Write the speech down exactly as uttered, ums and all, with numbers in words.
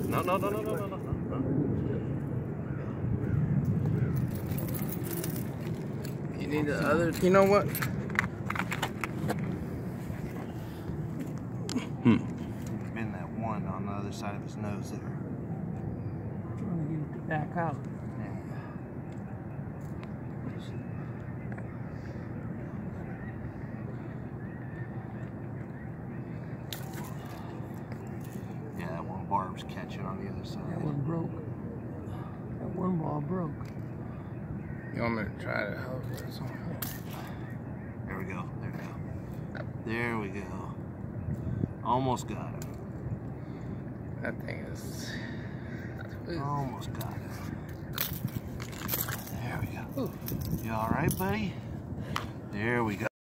No, no, no, no, no, no, no. You need the other, you know what? Hmm. Bend that one on the other side of his nose there. Trying to get it to back out. Yeah, that one barb's catching on the other side. That one broke. That one ball broke. You want me to try to help this one? There we go. There we go. There we go. Almost got it. That thing is... Almost got it. There we go. Ooh. You all right, buddy? There we go.